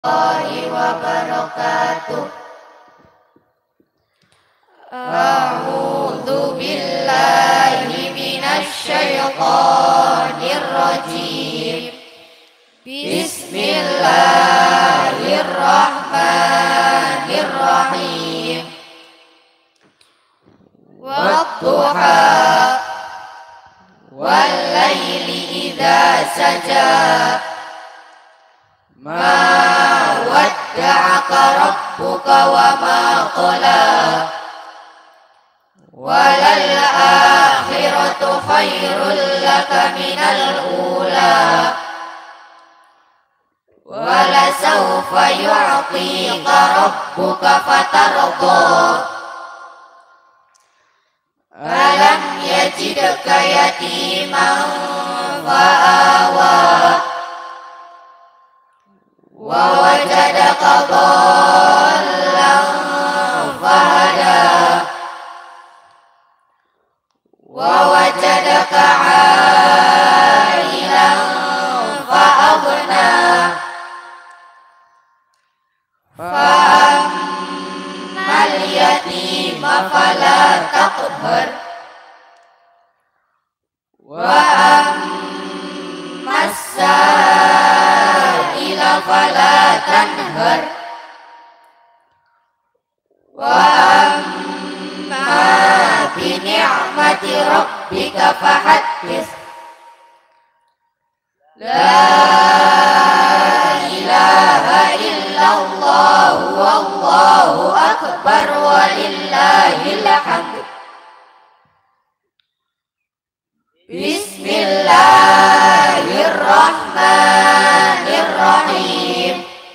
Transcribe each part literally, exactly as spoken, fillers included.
wabarakatuh. A'udzu billahi minasy syaithanir rajim. Bismillahirrahmanirrahim. Wadduha wal laili idza saja. Ma wadda'aka rabbuka wa ma qala. Walal akhiratu khairul laka minal ula. Wala sawfa yu'tika rabbuka fatarda. Alam yajidka yatiman fa'awa. Wa wajadaka dhallan fahada. Wa wajadaka 'ailan fa'aghna. Fa'ammal yatima fala taqhar. Wa ammas sa'ila fala tanhar. Wa amma bi ni'mati rabbika fahaddits. La ilaha illallah wallahu akbar walillahil hamd. Bismillahirrahmanirrahim.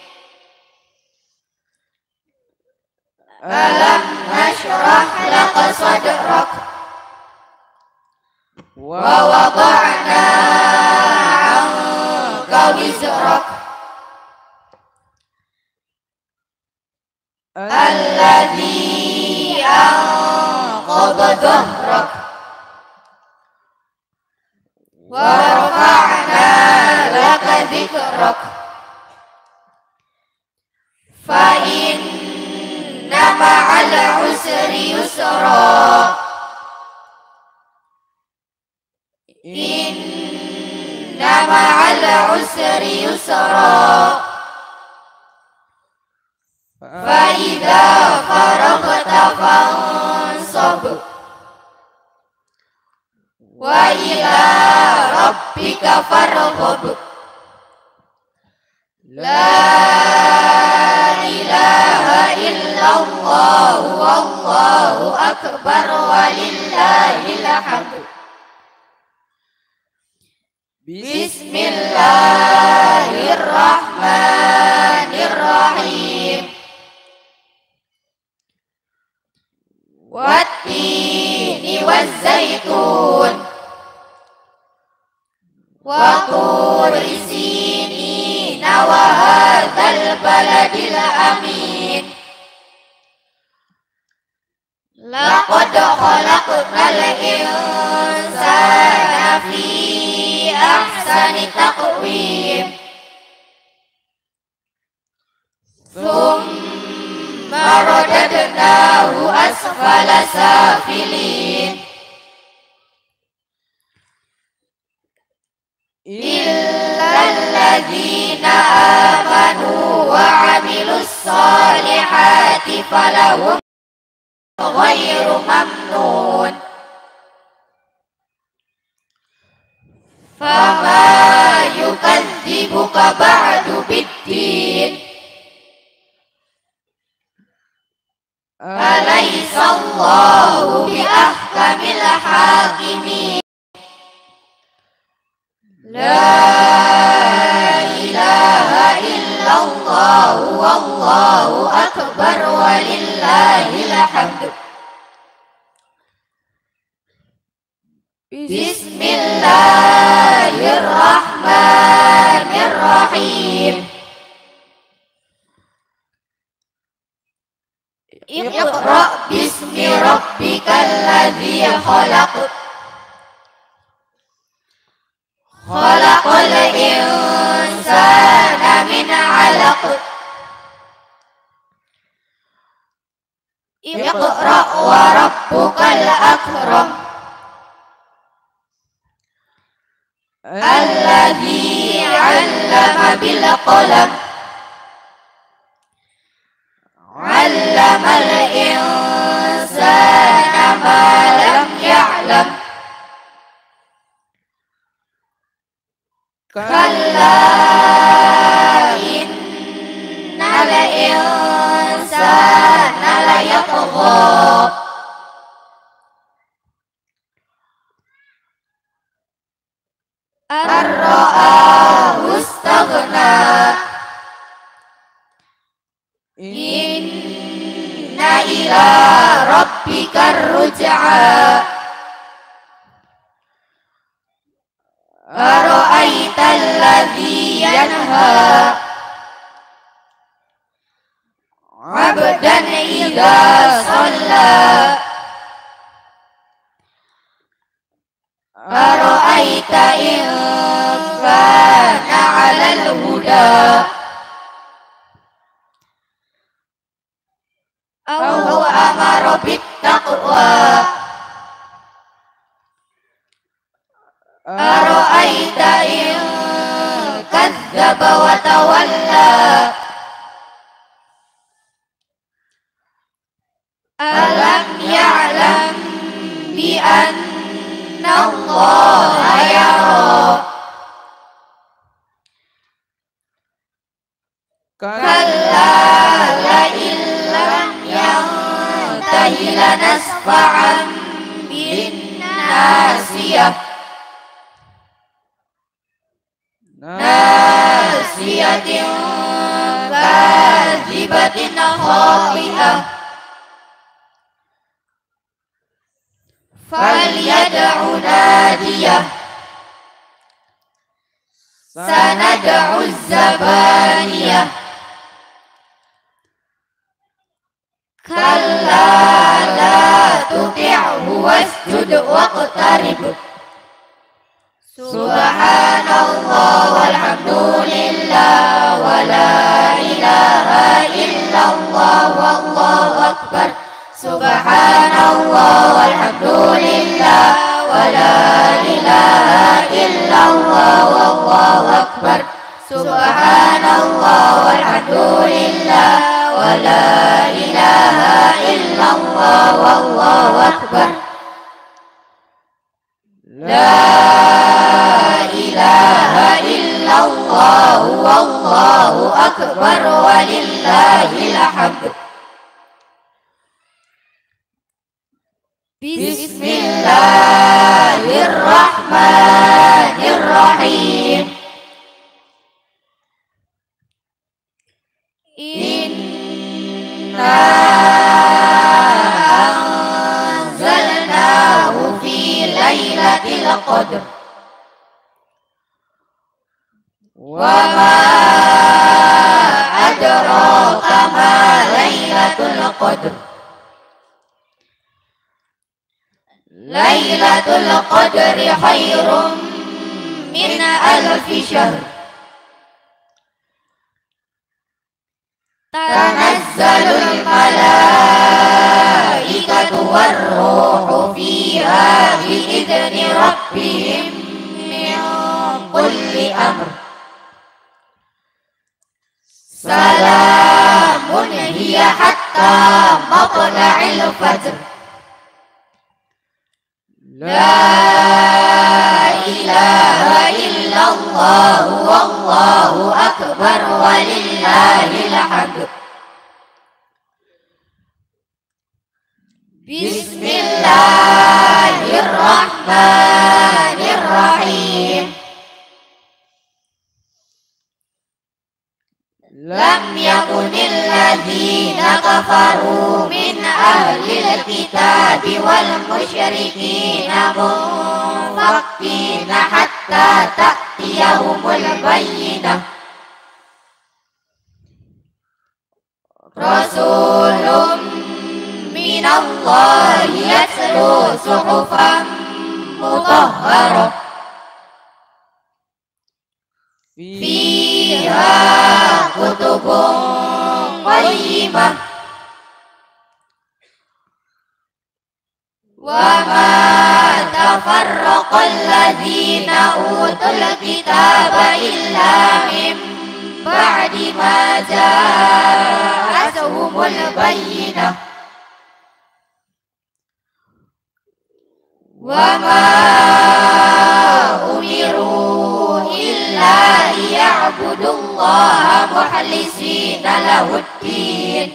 Alam nashrah laka sadrak. Wa wada'na 'anka wizrak. Alladhi anqadha dhahrak. Wa rafa'na laka dhikrak. Fa inna ma'al usri yusra. Inna ma'al usri yusra. Fa idza faraghta fansab. Wa ila rabbika farghab. La ilaha illallah wallahu akbar walillahil hamd. Bismillahirrahmanirrahim. Wattini wazzaitun. Wa turi sinina wa hadzal baladil amin. Laqad khalaqnal insana fi ahsani taqwim. Thumma radadnahu asfala safilin. Illal ladzina amanu wa 'amilus solihati falahum ghairu mamnun. Fama yukadzibuka ba'du biddin. Alaysa Allahu bi ahkamil hakimin. La ilaha illallah wallahu akbar walillahil hamd. Bismillahirrahmanirrahim. Iqra bismi rabbikal ladzi khalaq. Khalaqal insana min 'alaq. Iqra wa rabbukal akram. Alladzi 'allama bil qalam. 'Allamal insana ma lam ya'lam. Kalla innal insana la yatgha. Ar-ra'ahu istaghna. Inna ila rabbikar ruj'a. Ara'aital ladzi yanha 'abdan idza shalla. Ara'aita in kana 'alal huda. Aw amara bittaqwa. Ara'aita in kadzdzaba wa tawalla. Alam ya'lam bi anna Allaha yara. Kalla la illam yantahi lanasfa'an bin nasiyah. Nasiyatin kadzibatin khati'ah. Falyad'u nadiyah. Sanad'u zabaniyah. Kalla la tuti'hu wasjud waqtarib. Subhanallah walhamdulillah wa la ilaha illallah wallahu akbar. Subhanallah walhamdulillah wa la ilaha illallah wallahu akbar. Subhanallah walhamdulillah wa la ilaha illallah wallahu akbar. La ilaha illallah wallahu akbar walillahil hamd. Bismillahirrahmanirrahim. Inna anzalnahu fi lailatul qadr. Wa ma adraka ma lailatul qadr. Lailatul qadri khairum min alfi syahr. Tanazzalul malaikatu warruhu fiha biidzni rabbihim min kulli amr. Salamun hiya hatta matla'il fajr. La ilaha illallah wallahu akbar walillahil hamd. Bismillahirrahmanirrahim. Lam yakunil ladzina kafaru min ahlil kitabi wal musyrikina munfakkina hatta ta'tiyahumul bayyinah. Rasulun minallahi yatlu suhufan mutahharah fiha kutubun qayyimah وما تفرق الذين أوتوا الكتاب إلا من بعد ما جاءتهم البينة وما أمروا إلا ليعبدوا الله مخلصين له الدين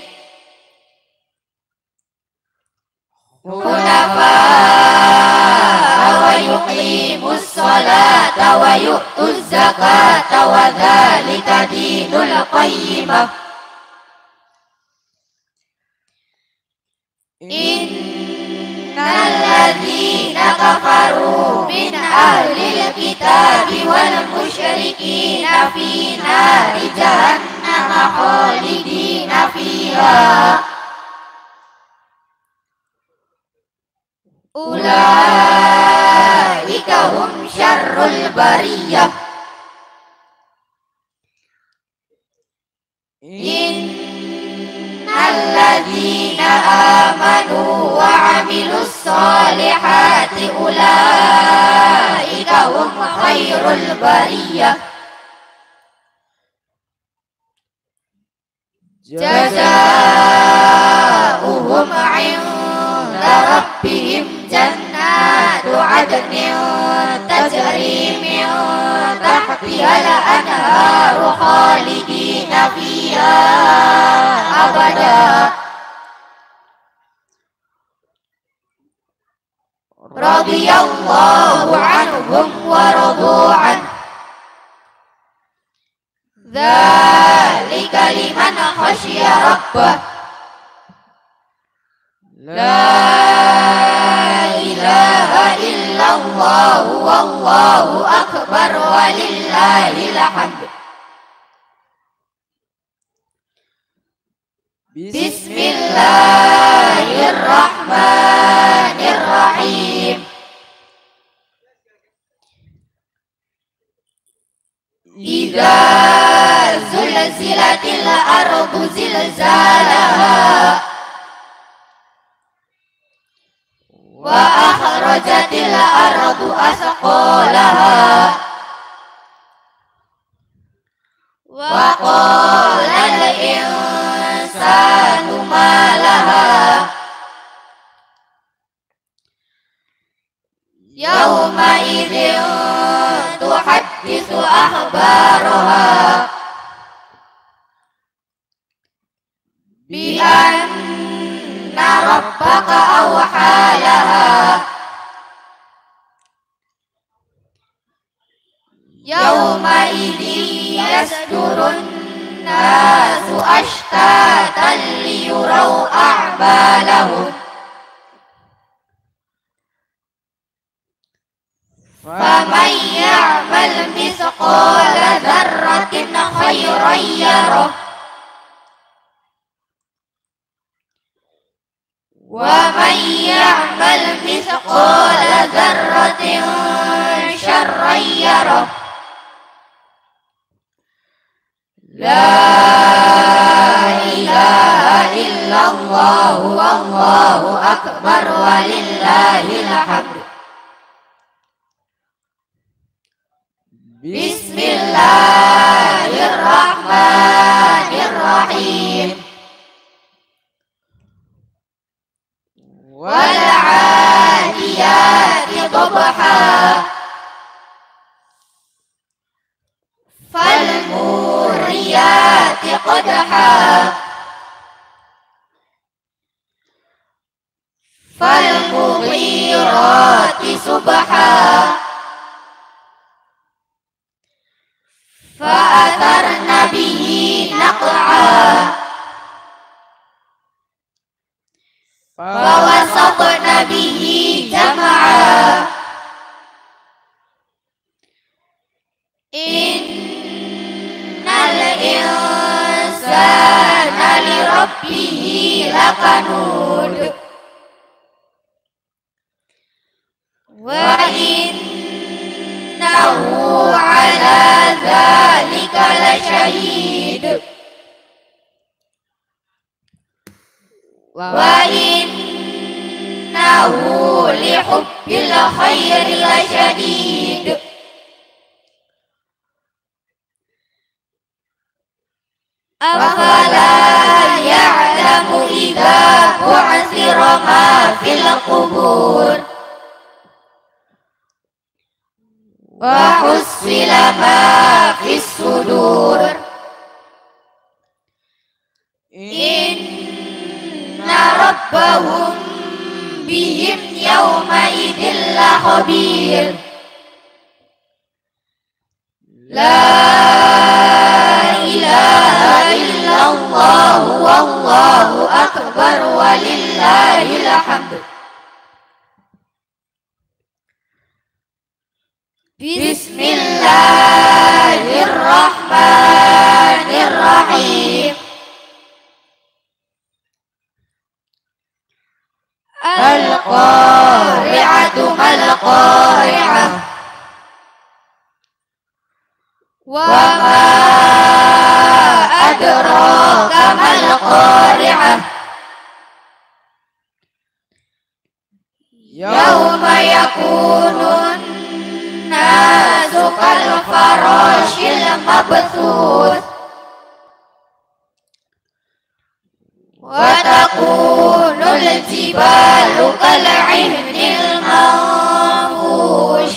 حنفاء ويقيموا الصلاة ويؤتوا الزكاة وذلك دين القيمة إن الذين كفروا من أهل الكتاب والمشركين في نار جهنم خالدين فيها أولئك هم شر البرية إن الذين آمنوا وعملوا الصالحات أولئك هم خير البرية جزاؤهم عند ربهم جنات عدن تجري من تحتها الأنهار خالدين فيها أبدا رضي الله عنهم ورضوا عنه ذلك لمن خشي ربه لا إله إلا الله والله أكبر ولله الحمد بسم الله الرحمن الرحيم إذا زلزلت الأرض زلزالها وأخرجت الأرض أثقالها وقال الإنسان ما لها يومئذ تحدث أخبارها بأن ربك أوحى لها يومئذ يصدر الناس أشتاتا ليروا أعمالهم فمن يعمل مثقال ذرة خيرا يره ومن يعمل مثقال ذرة شرا يره لا إله إلا الله والله أكبر ولله الحمد بسم الله الرحمن الرحيم والعاديات ضبحا فالموريات قدحا فالمغيرات صبحا فأثرن به نقعا فوسطن به جمعا إن الإنسان لربه لكنود وإنه على ذلك لشهيد وإنه لحب الخير لشديد أفلا يعلم إذا بعثر ما في القبور وحصل ما في الصدور إن ربهم بهم يومئذ لخبير لا إله إلا الله والله أكبر ولله الحمد. بسم الله الرحمن الرحيم القارعة ما القارعة وما أدراك ما القارعة يوم يكون الناس كالفراش المبثوث وتكون الجبال كالعهن المنفوش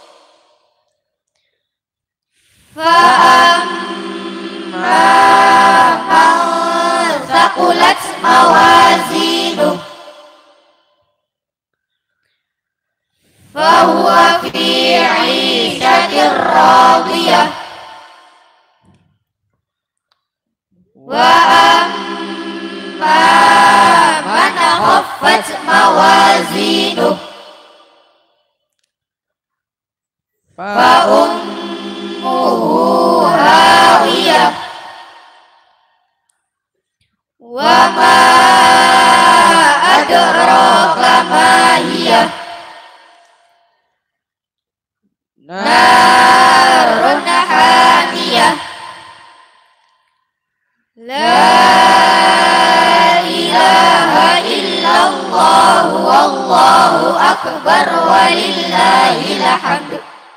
فأما من ثقلت موازينه فهو في عيشة راضية وأما من خفت موازينه فأمه هاوية وما أدراك ما هي نار حامية لا إله إلا الله والله أكبر ولله الحمد.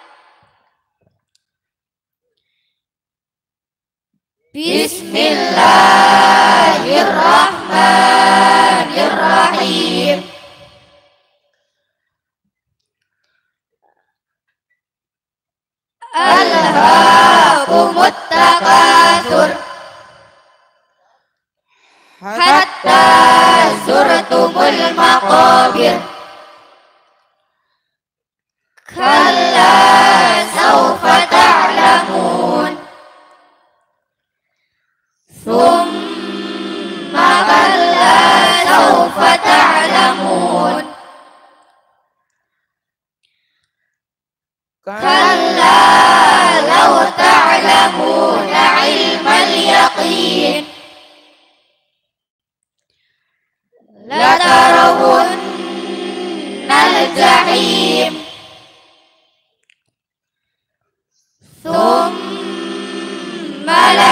بسم الله الرحمن الرحيم ألهاكم التكاثر حتى زرتم المقابر كلا سوف تعلمون ثم كلا سوف تعلمون كلا لو تعلمون علم اليقين لترون الجحيم ثم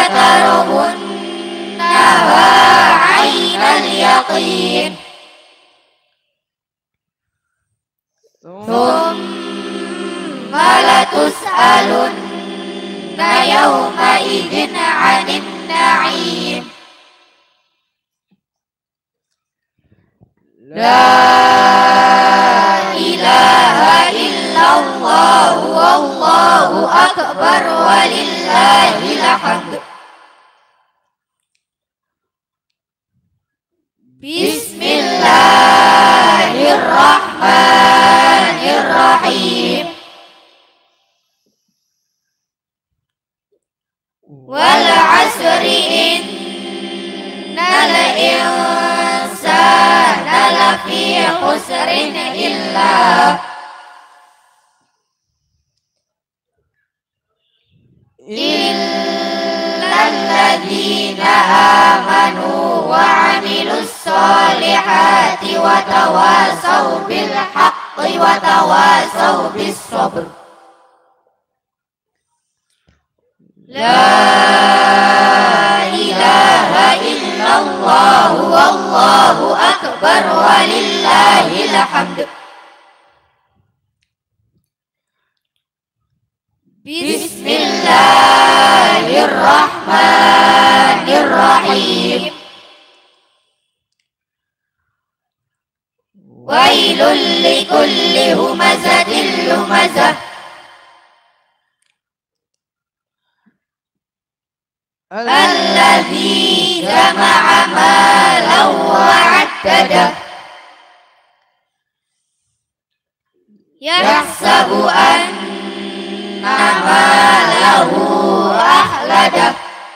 لترونها عين اليقين ثم لتسألن يومئذ عن النعيم لا إله إلا الله والله أكبر ولله الحمد. بسم الله الرحمن الرحيم والعصر إن الإنسان لفي خسر إلا إلا الذين آمنوا وعملوا الصالحات وتواصوا بالحق وتواصوا بالصبر. لا إله إلا الله والله أكبر ولله الحمد. Bismillahirrahmanirrahim. Wailul likulli humazatin lumazah. Alladzi jama'a malan wa 'addadah. Yahsabu anna malahu akhladah.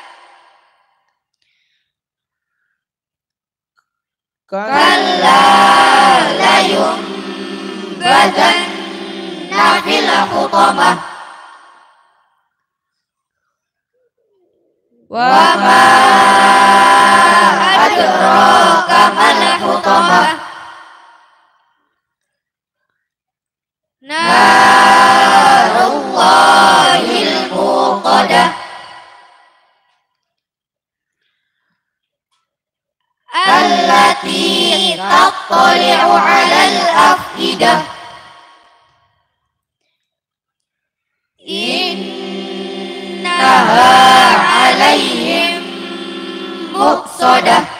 Kalla layumbadanna fil hutamah. Wa ma adraka mal hutamah. Narullahil muqadah. Allati tattali'u 'alal afidah. Innaha 'alaihim muqsadah.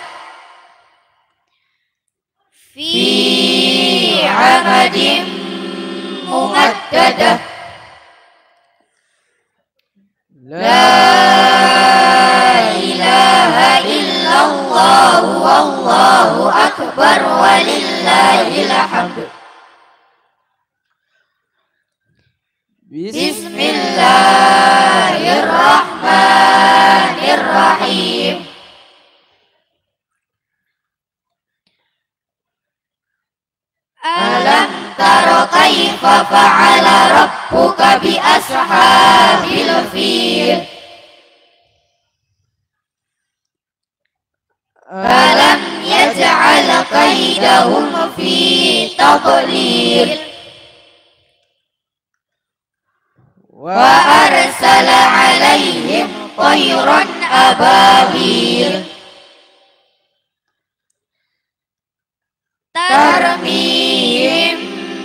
Fi 'amadim mumaddadah. La ilaha illallah wallahu akbar walillahil hamd. Bismillahirrahmanirrahim. Alam tara kaifa fa'ala rabbuka bi ashabil fil. Alam yaj'al kaidahum fi tadlil. Wa arsala 'alaihim tayran ababil. Tarmihim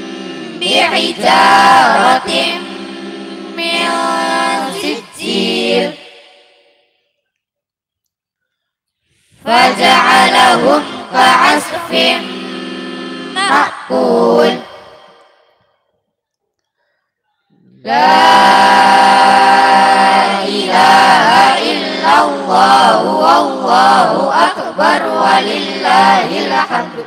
bi'ijaratin min sijil. Faja'alahum ka'asfin ma'kul. La ilaha illallah wallahu akbar walillahil hamd.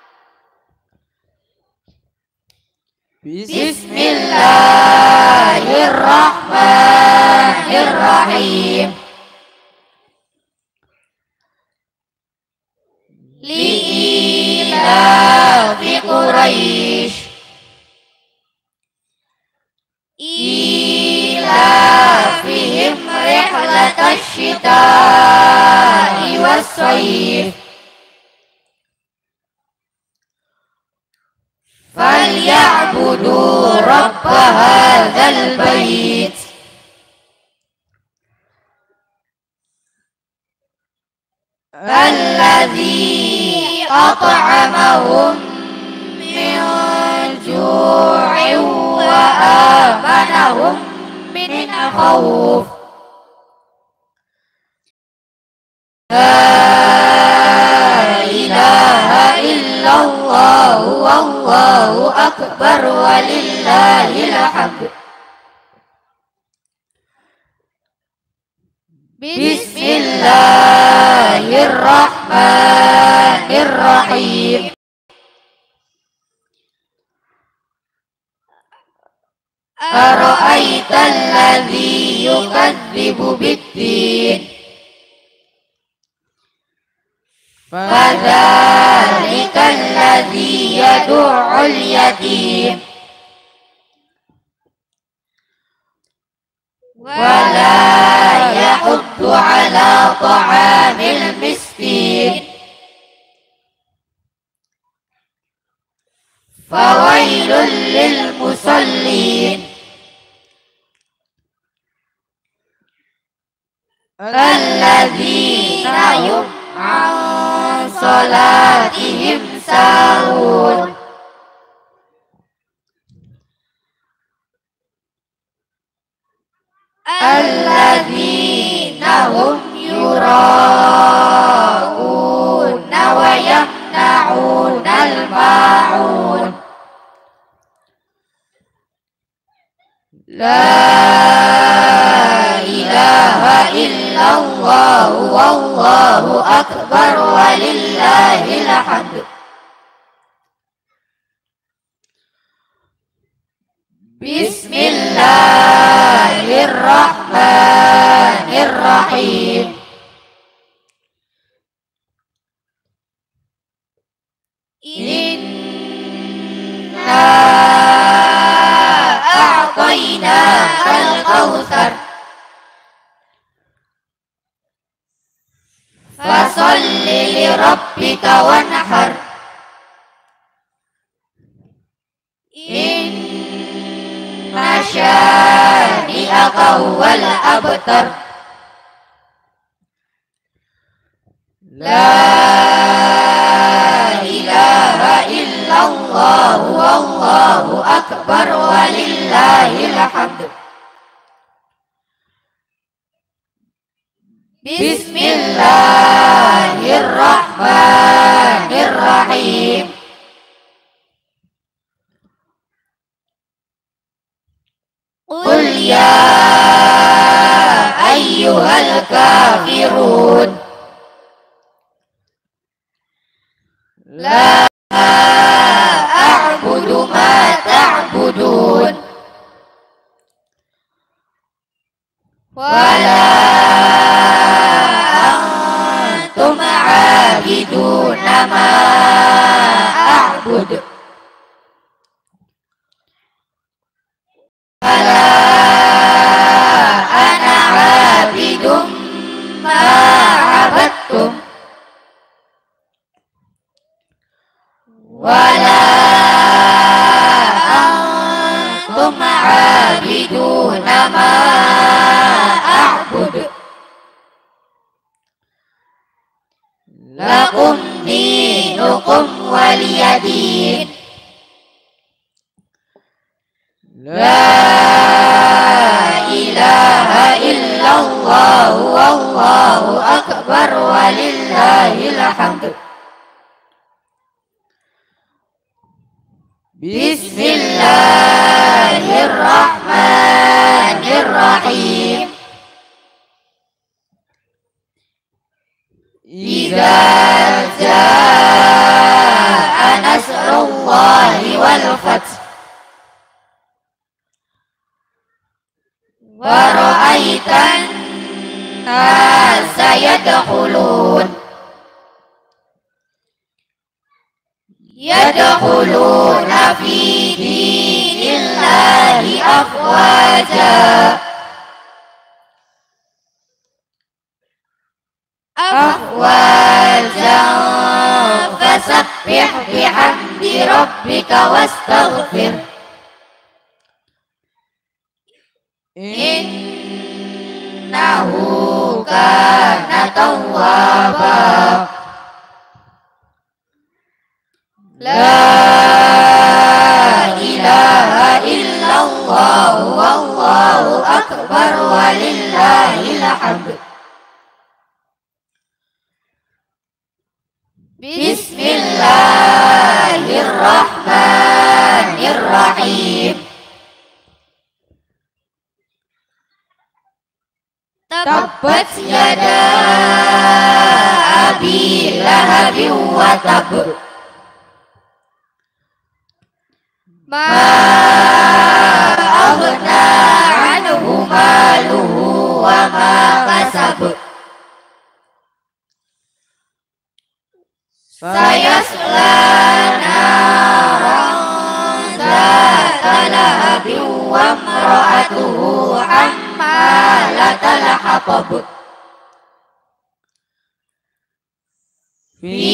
Bismillahirrahmanirrahim. Li'ilafi Quraisy ilafihim rihlatash shita'i was-sayf. Falyabudu rabba hadzal bait. Alladzi at'amahum min ju'in wa amanahum min khawf. La ilaha illallah wallahu akbar walillahil hamd. Bismillahirrahmanirrahim. Ara'aital ladzi yukadzibu bid-din. Fadzalikal ladzi yad'ul yatim. Wala yahuddu ala ta'amil miskin. Fawailul lil musallin. Alladzina hum an salatihim sahun. alladzina hum yura'una wa yamna'una al-ma'un. La ilaha illallah wallahu akbar walillahil hamd. Bismillahirrahmanirrahim. Inna a'tainakal kautsar fasalli li rabbika wanhar. Inna syani'aka huwal abtar. La ilaha illallah wallahu akbar walillahil hamd. Bismillahirrahmanirrahim. Qul ya ayyuhal kafirun la a'budu ma ta'budun wala antum 'abiduna ma a'budu wala ana 'abidum ma 'abadtum wala antum 'abiduna ma a'budu lakum dinukum waliyadin. La ilaha illallah wallahu akbar walillahil hamd. Bismillahirrahmanirrahim. Idza jaa nasrullahi wal fath wa ra'aitan nasa yadkhulun yadkhuluna fi dinillahi afwaja afwajan fasabbih bihamdi rabbika wastaghfir innahu kana tawwaba. La ilaha illallah wallahu akbar walillahil hamd. Bismillahirrahmanirrahim. Tabbat yada abi lahabin wa tab ma aghna anhu maluhu wa ma kasab sayasla naran dzata lahabin wa imra'atuhu hammalatal hatab fi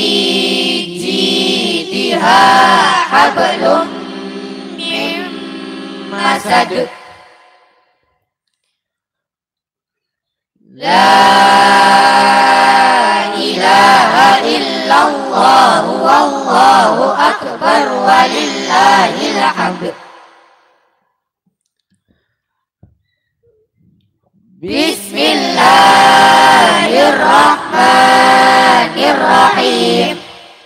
jidha hablum min masad. La ilaha illallah wallahu akbar walillahil hamd. Bismillahirrahmanirrahim.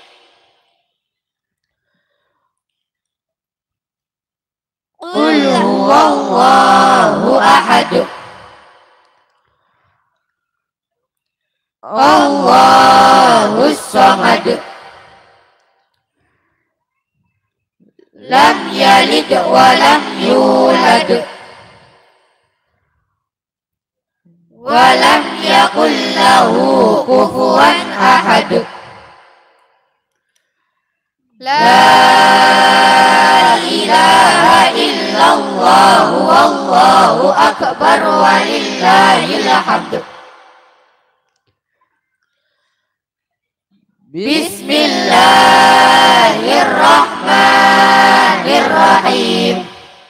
Qul huwallahu ahad. Allahus samad. Lam yalid wa lam yulad. Wa lam yakul lahu kufuwan ahad. La ilaha illallah wallahu akbar walillahil hamd. Bismillahirrahmanirrahim.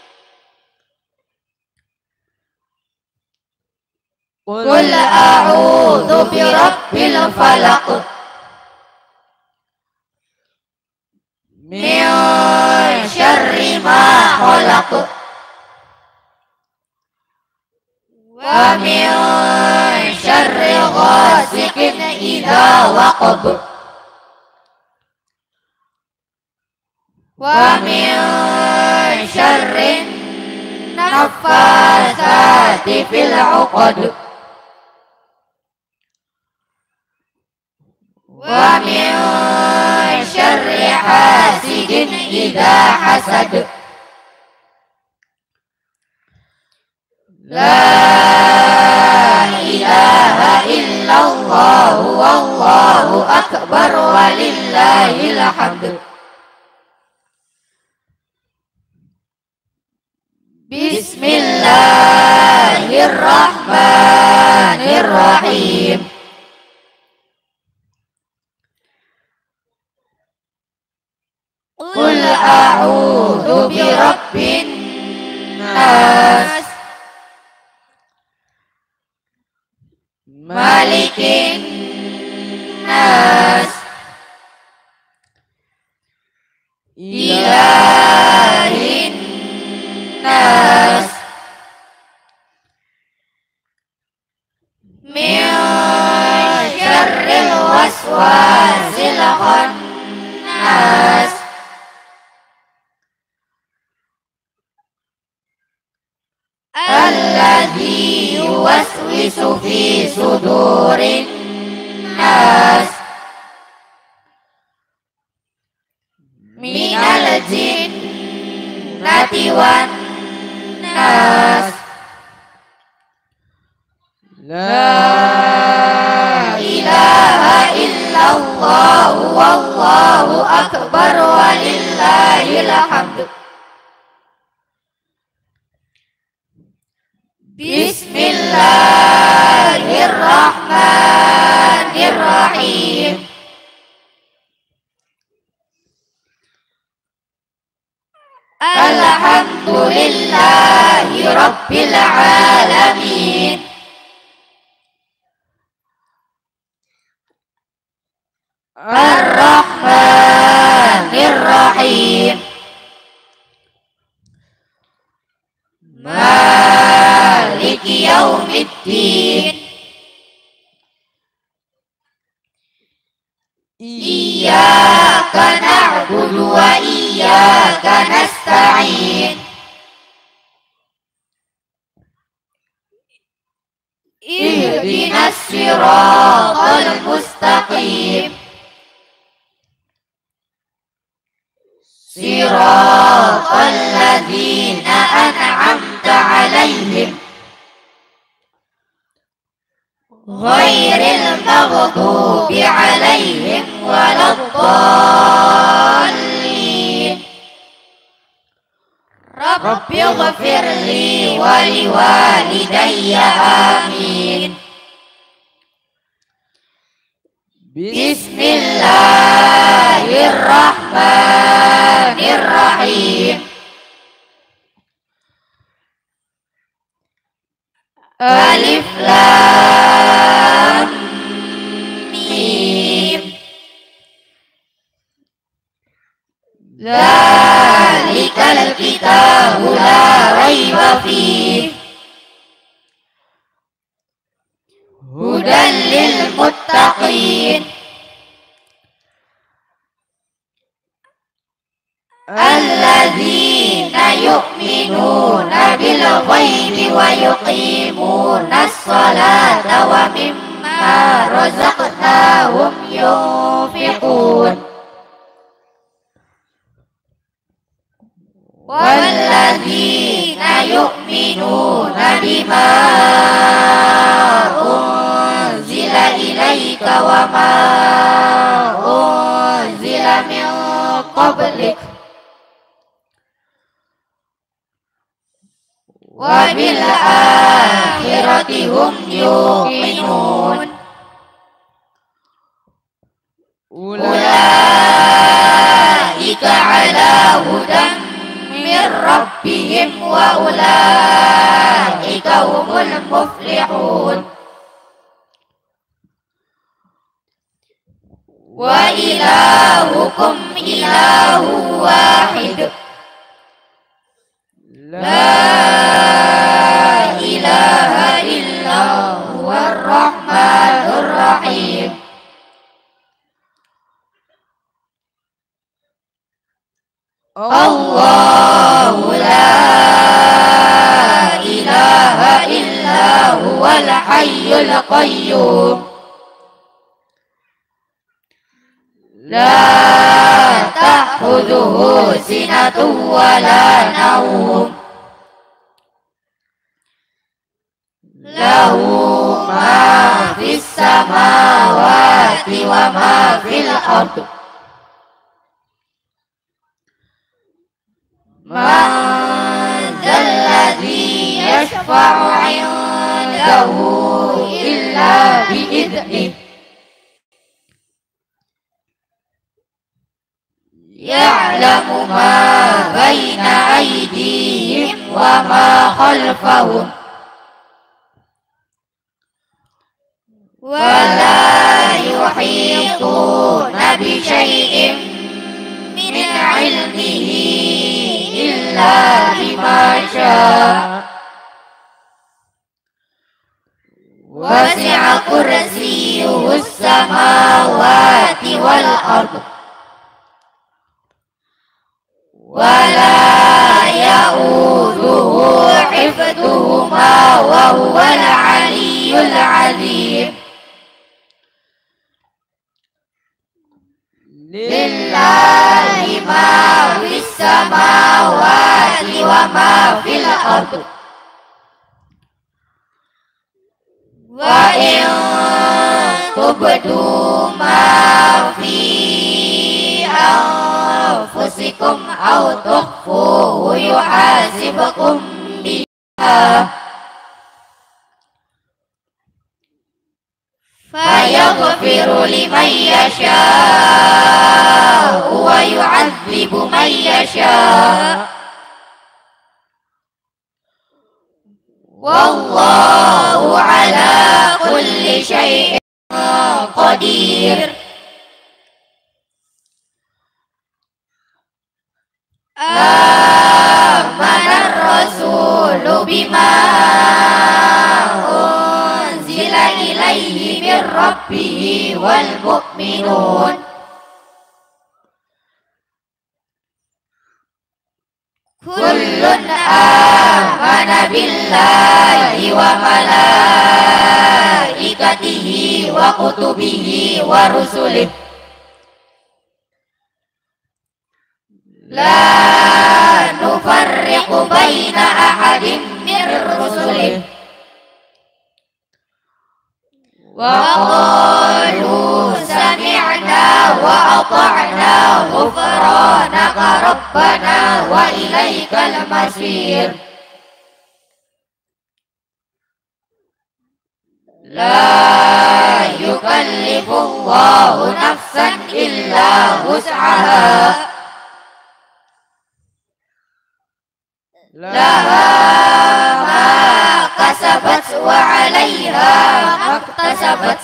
Qul a'udzu birabbil falaq min syarri ma khalaq wa min syarri ghasiqin idza waqab wa min syarri naffasati fil 'uqad wa min syarri hasidin idza hasad. La ilaha illallah wallahu akbar walillahil hamd. Bismillahirrahmanirrahim. Qul a'udzu birabbin nas, malikin nas, ilahin nas, min syarril waswasil khannas, alladzi yuwaswisu fi sudurin nas minal jinnati wan nas. La ilaha illallah wallahu akbar walillahil hamd. Bismillahirrahmanirrahim. Alhamdulillahi rabbil alamin. Ar-Rahmanir-Rahim. Maliki yaumiddin. Iyyaka na'budu wa iyyaka nasta'in. Ihdinas siratal mustaqim. Siratal ladzina an'amta 'alaihim ghairil maghdubi 'alaihim waladdallin. Rabbighfirli wa liwalidayya amin. Bismillahirrahmanirrahim. Alif lam mim. Dzalikal kitabu la raiba fihi هدى للمتقين الذين يؤمنون بالغيب ويقيمون الصلاة ومما رزقناهم ينفقون والذين يؤمنون بما أنزل إليك وما أنزل من قبلك وبالآخرة هم يوقنون أولئك على هدى من ربهم وأولئك هم المفلحون وإلهكم إله واحد لا إله إلا هو الرحمن الرحيم الله لا إله إلا هو الحي القيوم لا تأخذه سنة ولا نوم له ما في السماوات وما في الأرض من ذا الذي يشفع عنده إلا بإذنه يعلم ما بين أيديهم وما خلفهم ولا يحيطون بشيء من علمه إلا بما شاء وسع كرسيه السماوات والأرض ولا يؤوده حفظهما وهو العلي العظيم لله ما في السماوات وما في الأرض وإن تبدوا ما في أنفسكم أو تخفوه يحاسبكم به فيغفر لمن يشاء ويعذب من يشاء والله على كل شيء قدير آمن الرسول بما أنزل إليه من ربه والمؤمنون كل آمن بالله وملائكته وكتبه ورسله لا نفرق بين أحد من رسله وقالوا سمعنا وأطعنا غفرانك ربنا وإليك المصير لا يكلف الله نفسا إلا وسعها لها ما كسبت وعليها ما اكتسبت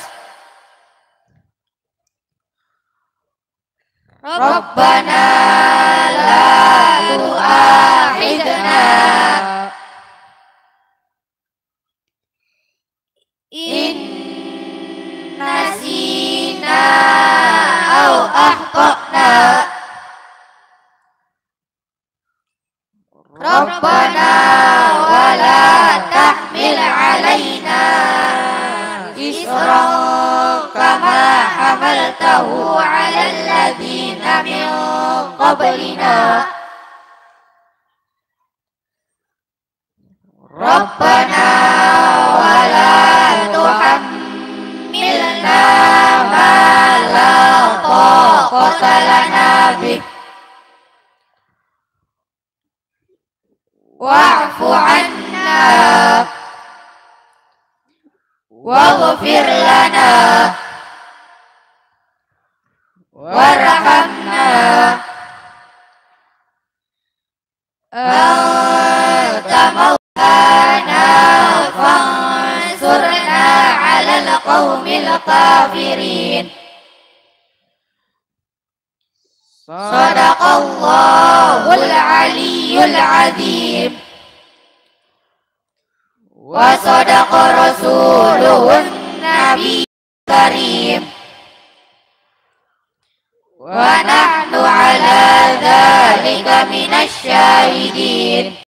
ربنا لا تؤاخذنا إن ربنا ولا تحمل علينا إصرا كما حملته على الذين من قبلنا ربنا ولا تحملنا ما لا طاقة لنا به واعف عنا واغفر لنا وارحمنا أنت مولانا فانصرنا على القوم الكافرين صدق الله العلي العظيم وصدق رسوله النبي الكريم ونحن على ذلك من الشاهدين